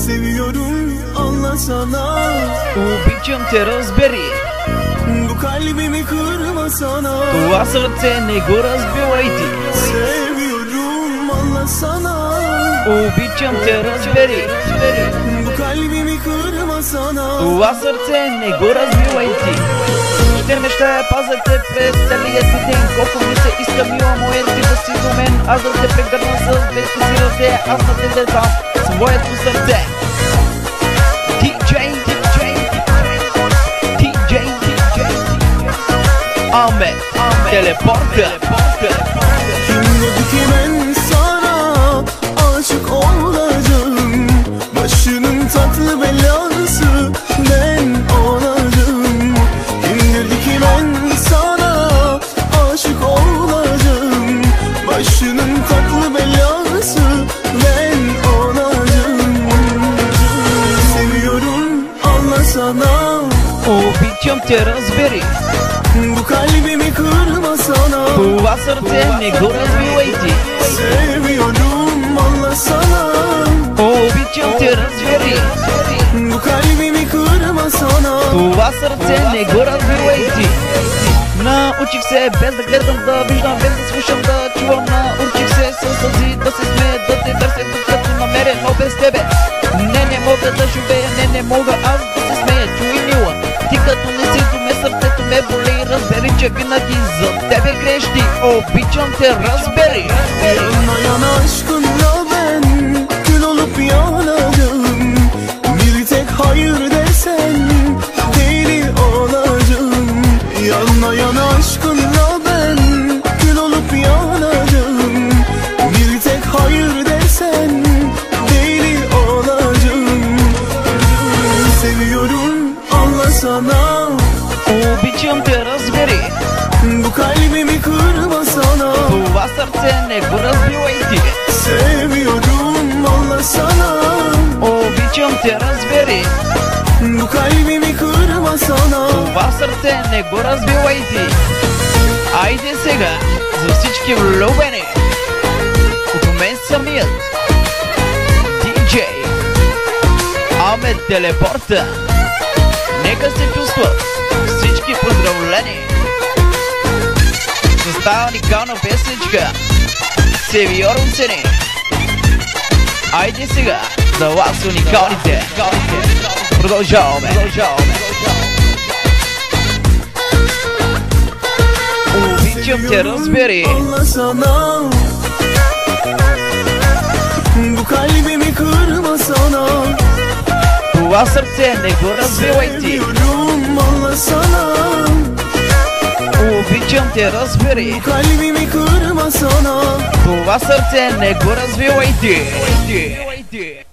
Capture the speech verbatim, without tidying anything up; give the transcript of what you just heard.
Seviyorum, anlasana. Обичам те, разбери. Bu kalbimi kırmasana. Това сърце не го разбивай ти. Seviyorum, anlasana. Обичам те, разбери. Bu kalbimi kırmasana. Това сърце не го разбивай ти. Ще мечтая пазя те през целия си ден. Колко ми се иска, мила моя, ти да си до мен. Аз да те прегърна с двете си ръце. Аз да те да дам своето сърце. Диджей, диджей, диджей, диджей, Amet, TeLePoRTa. Kim dedi ki ben sana aşık olacağım? Başının tatlı belası ben olacağım. Kim dedi ki ben sana aşık olacağım? Başının tatlı belası ben olacağım. Seviyorum, anlasana. Обичам те, разбери. Bu kalbimi kırmasana. Това сърце не го разбивай ти. Seviyorum, anlasana. Обичам те, разбери. Bu kalbimi kırmasana. Това сърце не го разбивай ти. Научих се без да гледам, да виждам, без да слушам, да чувам. Научих се със сълзи, да се смея, да те търся, докато намеря, но без тебе не, не мога да живея, не, не мога аз да се смея. Чуй, мила, ти като не си до ме, сърцето ме боли. Разбери, че винаги за тебе грешти. Обичам те, разбери. Yana yana aşkınla ben kül olup yanacağım. Bir tek hayır dersen deli olacağım. Yana yana aşkınla ben kül olup yanacağım. Bir tek hayır dersen deli olacağım. Seviyorum, anlasana. Обичам те, разбери. Bu kalbimi kırmasana. Това сърце не го разбивай ти. Seviyorum, anlasana. Обичам те, разбери. Bu kalbimi kırmasana. Това сърце не го разбивай ти. Айде сега за всички влюбени от мен самият диджей Amet TeLePoRTa. Нека се чувстват всички поздравления с тази уникална песничка Seviyorum сени. Айде сега за вас уникалните. Продължаваме. Обичам те, разбери. Anlasana. Bu kalbimi kırmasana. Това сърце не го разбивай ти. Seviyorum, anlasana. Обичам те, разбери. Bu kalbimi kırmasana. Това сърце не го разбивай ти.